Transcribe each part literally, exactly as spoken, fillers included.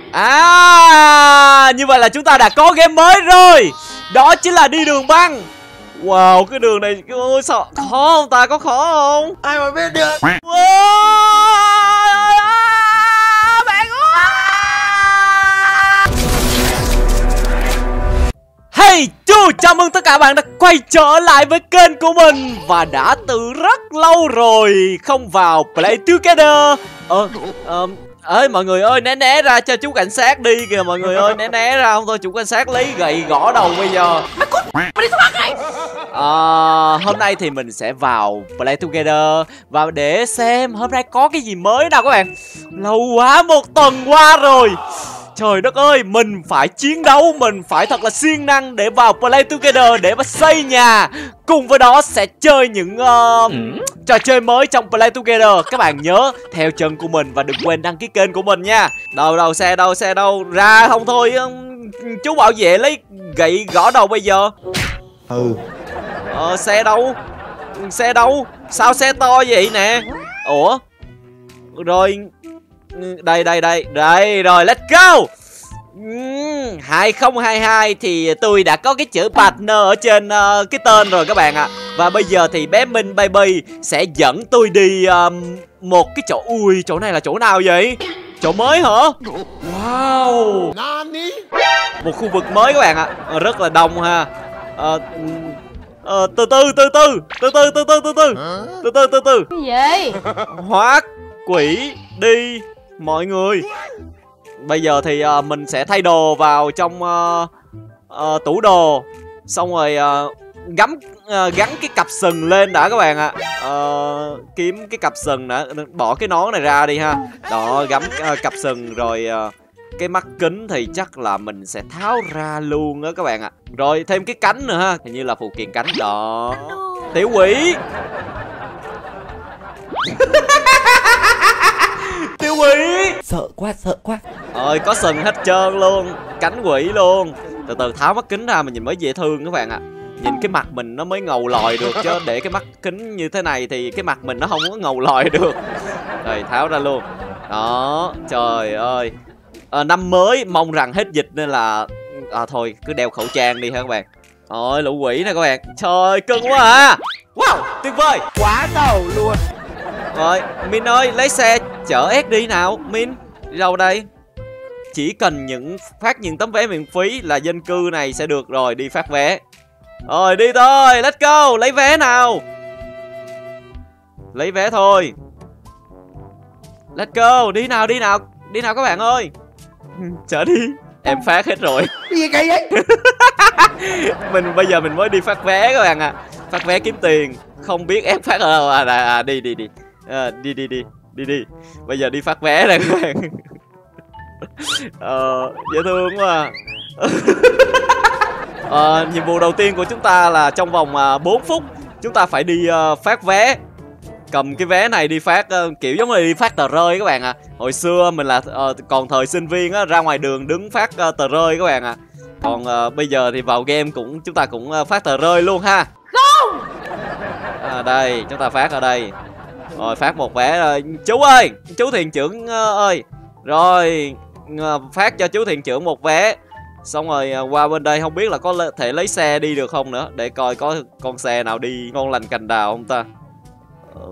À, như vậy là chúng ta đã có game mới rồi. Đó chính là đi đường băng. Wow, cái đường này ôi sao khó không ta, có khó không? Ai mà biết được. Wow, bạn ơi. Hey, chú, chào mừng tất cả bạn đã quay trở lại với kênh của mình. Và đã từ rất lâu rồi không vào Play Together. Ờ, ờ, ơi mọi người ơi, né né ra cho chú cảnh sát đi kìa mọi người ơi, né né ra không thôi chú cảnh sát lấy gậy gõ đầu bây giờ. À, hôm nay thì mình sẽ vào Play Together và để xem hôm nay có cái gì mới nào các bạn. Lâu quá, một tuần qua rồi. Trời đất ơi, mình phải chiến đấu, mình phải thật là siêng năng để vào Play Together để mà xây nhà. Cùng với đó sẽ chơi những uh, trò chơi mới trong Play Together. Các bạn nhớ theo chân của mình và đừng quên đăng ký kênh của mình nha. Đâu đâu, xe đâu, xe đâu, ra không thôi. Chú bảo vệ lấy gậy gõ đầu bây giờ. Ừ. Ờ, xe đâu? Xe đâu? Sao xe to vậy nè? Ủa? Rồi... Đây, đây, đây, đây, rồi, let's go. uhm, hai không hai hai thì tôi đã có cái chữ partner ở trên uh, cái tên rồi các bạn ạ. à. Và bây giờ thì bé Minh Baby sẽ dẫn tôi đi um, một cái chỗ. Ui, chỗ này là chỗ nào vậy? Chỗ mới hả? Wow, một khu vực mới các bạn ạ. à. Rất là đông ha. uh, uh, Từ từ, từ từ, từ từ, từ từ, từ từ, từ từ, từ từ. Cái gì? Hóa quỷ đi mọi người. Bây giờ thì uh, mình sẽ thay đồ vào trong uh, uh, tủ đồ. Xong rồi uh, gắm uh, gắn cái cặp sừng lên đã các bạn ạ. à. uh, Kiếm cái cặp sừng đã. Bỏ cái nón này ra đi ha. Đó, gắm uh, cặp sừng rồi uh, cái mắt kính thì chắc là mình sẽ tháo ra luôn đó các bạn ạ. à. Rồi thêm cái cánh nữa ha. Hình như là phụ kiện cánh đó. Tiểu quỷ. Tiểu quỷ. Sợ quá, sợ quá. Ơi, có sừng hết trơn luôn. Cánh quỷ luôn. Từ từ tháo mắt kính ra mà nhìn mới dễ thương các bạn ạ. à. Nhìn cái mặt mình nó mới ngầu lòi được. Chứ để cái mắt kính như thế này thì cái mặt mình nó không có ngầu lòi được. Rồi tháo ra luôn. Đó, trời ơi. à, Năm mới mong rằng hết dịch nên là à, thôi cứ đeo khẩu trang đi ha các bạn. Ôi, lũ quỷ nè các bạn. Trời, cưng quá à. Wow, tuyệt vời. Quá đầu luôn. Rồi, Min ơi, lấy xe chở ét đi nào. Min, đi đâu đây? Chỉ cần những phát những tấm vé miễn phí là dân cư này sẽ được rồi, đi phát vé. Rồi, đi thôi, let's go, lấy vé nào. Lấy vé thôi. Let's go, đi nào, đi nào, đi nào các bạn ơi. Chở đi, em phát hết rồi. Gì cái đấy? Mình bây giờ mình mới đi phát vé các bạn ạ. à. Phát vé kiếm tiền, không biết em phát ở đâu à, à, à đi đi đi. À, đi đi đi đi đi bây giờ đi phát vé này các bạn. ờ, dễ thương quá. à. ờ, nhiệm vụ đầu tiên của chúng ta là trong vòng uh, bốn phút chúng ta phải đi uh, phát vé. Cầm cái vé này đi phát uh, kiểu giống như đi phát tờ rơi các bạn ạ. à. Hồi xưa mình là uh, còn thời sinh viên á, ra ngoài đường đứng phát uh, tờ rơi các bạn ạ. à. Còn uh, bây giờ thì vào game cũng chúng ta cũng uh, phát tờ rơi luôn ha. Không. À, đây chúng ta phát ở đây. Rồi phát một vé rồi. Chú ơi, chú thuyền trưởng uh, ơi. Rồi uh, phát cho chú thuyền trưởng một vé. Xong rồi uh, qua bên đây không biết là có thể lấy xe đi được không nữa. Để coi có con xe nào đi ngon lành cành đào không ta. uh,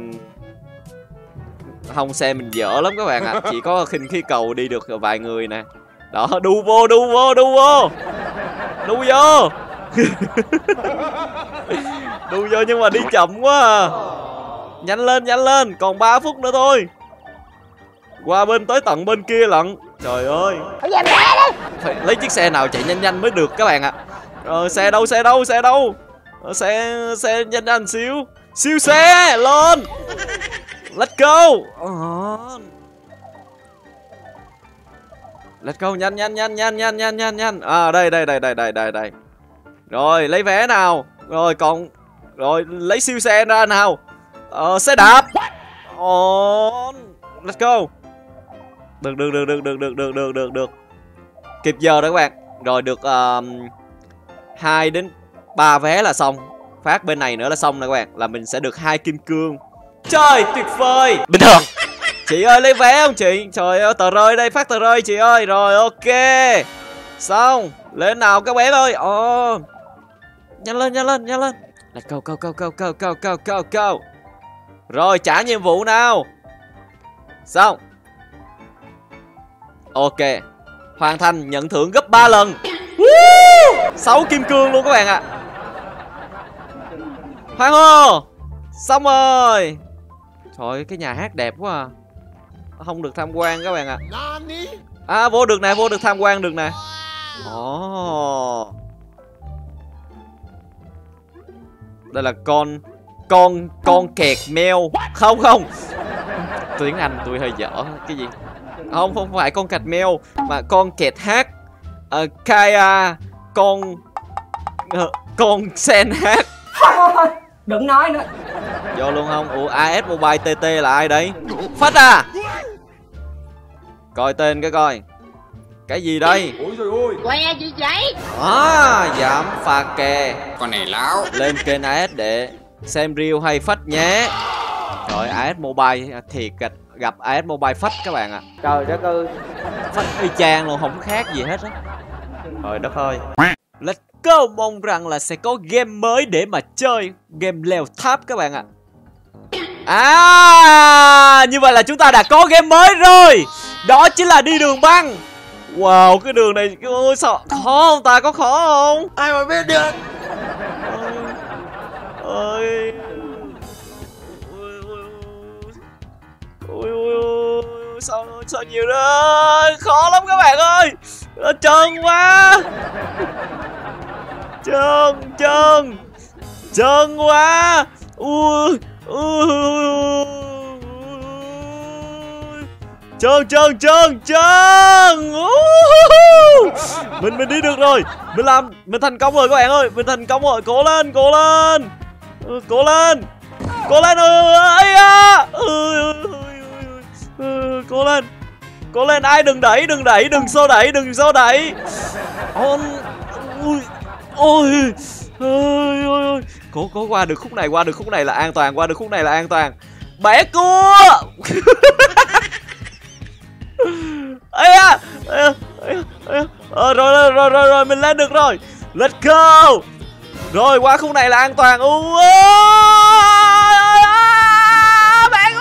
Không, xe mình dở lắm các bạn ạ. à. Chỉ có khinh khí cầu đi được vài người nè. Đó, đu vô, đu vô, đu vô. Đu vô. Đu vô nhưng mà đi chậm quá à. Nhanh lên, nhanh lên, còn ba phút nữa thôi. Qua bên tới tận bên kia lận. Trời ơi, phải lấy chiếc xe nào chạy nhanh nhanh mới được các bạn ạ. à. Rồi xe đâu, xe đâu, xe đâu. Xe, xe nhanh nhanh xíu. Siêu xe, lên. Let's go. uh. Let's go, nhanh nhanh nhanh nhanh nhanh nhanh nhanh nhanh. À đây đây đây đây đây đây đây. Rồi lấy vé nào. Rồi còn. Rồi lấy siêu xe ra nào. Ờ, xe đạp. Oh, let's go. Được được được được được được được được được được. Kịp giờ đó các bạn. Rồi được uh, hai đến ba vé là xong. Phát bên này nữa là xong nè các bạn. Là mình sẽ được hai kim cương. Trời tuyệt vời. Bình thường. Chị ơi lấy vé không chị? Trời ơi tờ rơi đây, phát tờ rơi chị ơi. Rồi ok. Xong, lên nào các bé ơi. Ồ. Nhanh lên, nhanh lên, nhanh lên. Let's go, go, go, go, go, go, go, go, go. Rồi trả nhiệm vụ nào. Xong. Ok. Hoàn thành, nhận thưởng gấp ba lần. sáu kim cương luôn các bạn ạ. À. Hoan hô. Xong rồi. Trời ơi, cái nhà hát đẹp quá à. Không được tham quan các bạn ạ. À. À vô được nè, vô được tham quan được nè. Ồ. Oh. Đây là con Con Con kẹt mèo. Không không, tiếng Anh tôi hơi dở. Cái gì? Không, không phải con kẹt mèo, mà con kẹt hát. uh, Kaya. Con uh, Con sen hát. Thôi đừng nói nữa. Vô luôn không? Ủa a ét Mobile tê tê là ai đấy? Phách à? Coi tên cái coi. Cái gì đây? Ôi trời ơi. Que gì vậy? À, giảm phạt kè. Con này láo. Lên kênh a ét để xem review hay phách nhé. Trời, a ét Mobile thiệt gặp a ét Mobile phách các bạn ạ. À. Trời đất ơi. Phách y chang luôn, không khác gì hết á. Trời đất ơi. Let's go, mong rằng là sẽ có game mới để mà chơi. Game leo tháp các bạn ạ. À. À, như vậy là chúng ta đã có game mới rồi. Đó chính là đi đường băng. Wow, cái đường này ôi sao khó không ta, có khó không? Ai mà biết được. Ôi. Ôi ôi ôi. Sao sao nhiều đó, khó lắm các bạn ơi. Nó trơn quá. Trơn trơn. Trơn quá. Ui ui. Trơn trơn trơn trơn. Mình mình đi được rồi. Mình làm mình thành công rồi các bạn ơi. Mình thành công rồi. Cố lên, cố lên. Cố lên. Cố lên ơi à. Cố lên. Cố lên, ai đừng đẩy, đừng đẩy, đừng xô đẩy, đừng xô đẩy. Ôi ôi ôi ôi. Cố cố qua được khúc này, qua được khúc này là an toàn, qua được khúc này là an toàn. Bẻ cua. Ây da, ờ, rồi, rồi rồi rồi mình lên được rồi. Let's go. Rồi qua khúc này là an toàn. Ui, bạn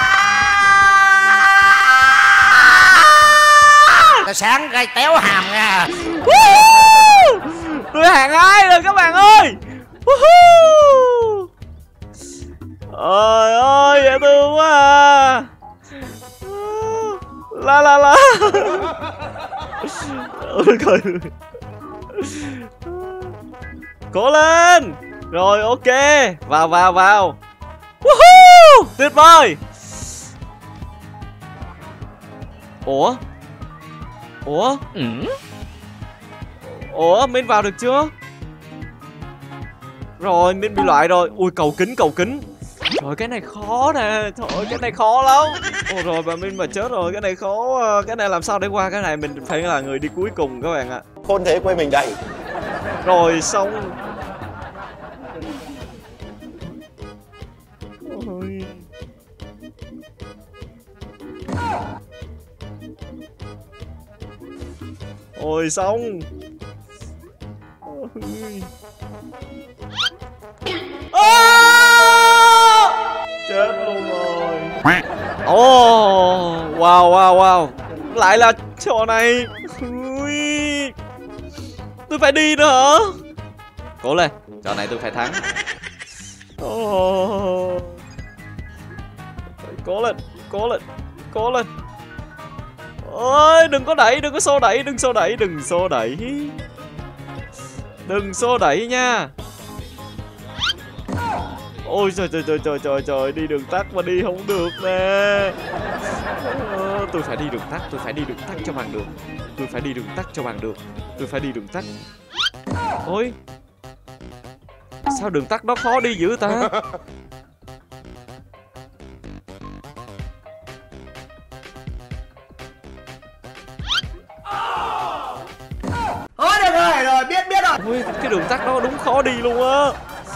Là sáng gai téo hàm nha. tôi hàng hai rồi các bạn ơi. Ôi ơi dễ thương quá à. La la la. Ôi trời. Cố lên. Rồi ok. Vào vào vào. Woohoo! Tuyệt vời. Ủa? Ủa? Ừ? Ủa Min vào được chưa? Rồi Min bị loại rồi. Ui cầu kính cầu kính. Trời cái này khó nè. Trời cái này khó lắm. Ôi rồi bà Min mà chết rồi. Cái này khó. Cái này làm sao để qua cái này. Mình phải là người đi cuối cùng các bạn ạ. Khôn thế quê mình đây. Rồi xong. Ôi. Ôi xong. Ôi. À! Chết luôn rồi. Ồ, oh, wow wow wow. Lại là trò này. Ui. Tôi phải đi nữa hả? Cố lên, trò này tôi phải thắng. Oh. Cố lên, cố lên, cố lên. Ôi, đừng có đẩy, đừng có xô đẩy, đừng xô đẩy, đừng xô đẩy. Đừng xô đẩy nha. Ôi trời trời trời trời trời trời, đi đường tắt mà đi không được nè. Ờ, tôi phải đi đường tắt, tôi phải đi đường tắt cho bằng được. Tôi phải đi đường tắt cho bằng được. Tôi phải đi đường tắt. Ôi. Sao đường tắt đó khó đi dữ ta? Ôi được rồi, rồi biết biết rồi. Ôi, cái đường tắt đó đúng khó đi luôn á.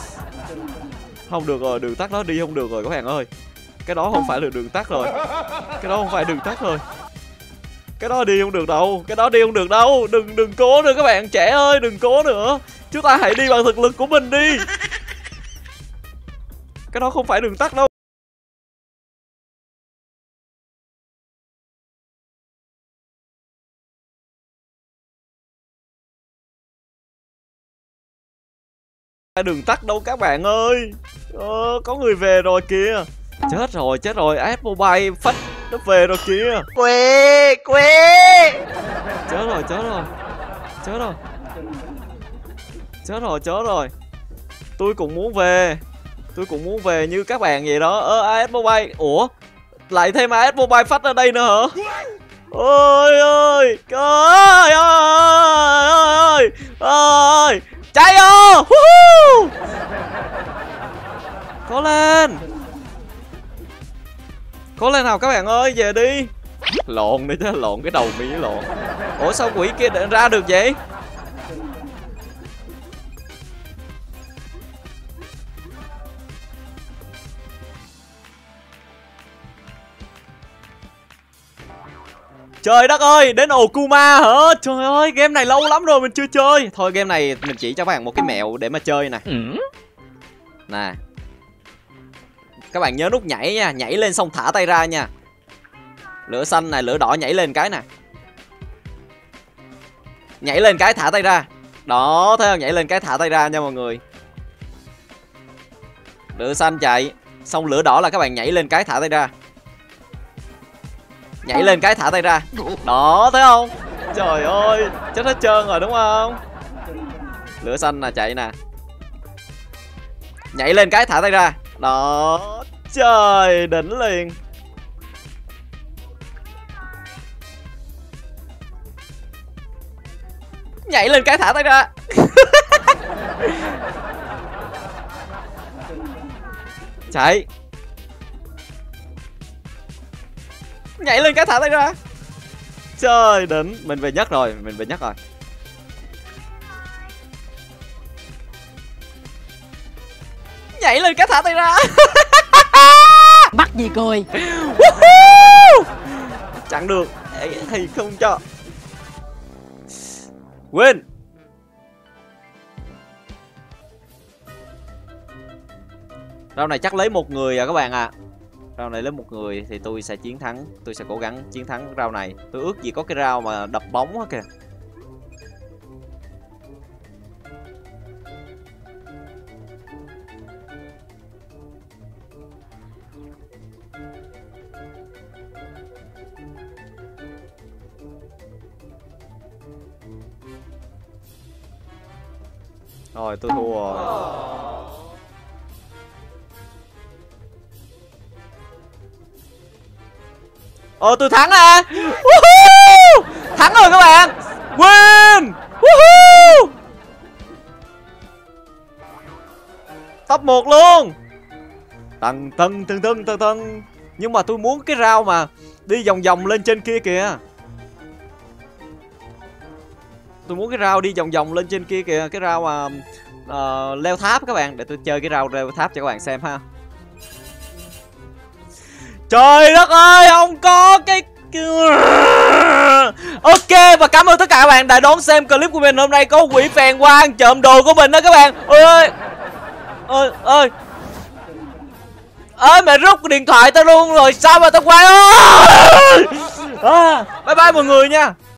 Không được rồi, đường tắt đó đi không được rồi các bạn ơi. Cái đó không phải là đường tắt rồi. Cái đó không phải đường tắt rồi. Cái đó đi không được đâu. Cái đó đi không được đâu. Đừng đừng cố nữa các bạn trẻ ơi. Đừng cố nữa. Chúng ta hãy đi bằng thực lực của mình đi. Cái đó không phải đường tắt đâu. Đường tắt đâu các bạn ơi. Ờ, có người về rồi kìa. Chết rồi, chết rồi. ép Mobile phách nó về rồi kìa. Quê, quê. Chết rồi, chết rồi. Chết rồi. Chết rồi, chết rồi. Tôi cũng muốn về. Tôi cũng muốn về như các bạn vậy đó. Ơ, a ét Mobile. Ủa? Lại thêm a ét Mobile phách ở đây nữa hả? Ôi ơi. Ơi ơi ơi ơi. Chạy ơi. Cố lên. Cố lên nào các bạn ơi, về đi. Lộn đi chứ, lộn cái đầu mi lộn. Ủa sao quỷ kia ra được vậy? Trời đất ơi, đến Okuma hả? Trời ơi, game này lâu lắm rồi mình chưa chơi. Thôi game này mình chỉ cho các bạn một cái mẹo để mà chơi nè. Nè. Các bạn nhớ nút nhảy nha, nhảy lên xong thả tay ra nha. Lửa xanh này, lửa đỏ nhảy lên cái nè. Nhảy lên cái thả tay ra. Đó, thấy không? Nhảy lên cái thả tay ra nha mọi người. Lửa xanh chạy, xong lửa đỏ là các bạn nhảy lên cái thả tay ra. Nhảy lên cái thả tay ra. Đó, thấy không? Trời ơi, chết hết trơn rồi đúng không? Lửa xanh là chạy nè. Nhảy lên cái thả tay ra. Đó, trời đỉnh liền. Nhảy lên cái thả tay ra. Chạy. Nhảy lên cái thả tay ra. Trời đỉnh. Mình về nhất rồi, mình về nhất rồi. Nhảy lên cái thả tay ra. Bắt gì cười. Chặn được thì không cho. Quên. Rau này chắc lấy một người à các bạn à. Rau này lấy một người thì tôi sẽ chiến thắng. Tôi sẽ cố gắng chiến thắng rau này. Tôi ước gì có cái rau mà đập bóng á kìa. Rồi tôi thua rồi. Ờ tôi thắng à. Woohoo! Thắng rồi các bạn. Win. Woohoo! Top một luôn. Tầng tầng tầng tầng tầng tầng. Nhưng mà tôi muốn cái rau mà đi vòng vòng lên trên kia kìa. Tôi muốn cái rau đi vòng vòng lên trên kia kìa. Cái rau mà uh, leo tháp các bạn. Để tôi chơi cái rau leo tháp cho các bạn xem ha. Trời đất ơi, không có cái... Ok, và cảm ơn tất cả các bạn đã đón xem clip của mình. Hôm nay có quỷ phèn qua ăn trộm đồ của mình đó các bạn. Ôi ơi. Ơi ơi. Ơi mẹ rút điện thoại tao luôn rồi. Sao mà tao quay ơi. À, bye bye mọi người nha.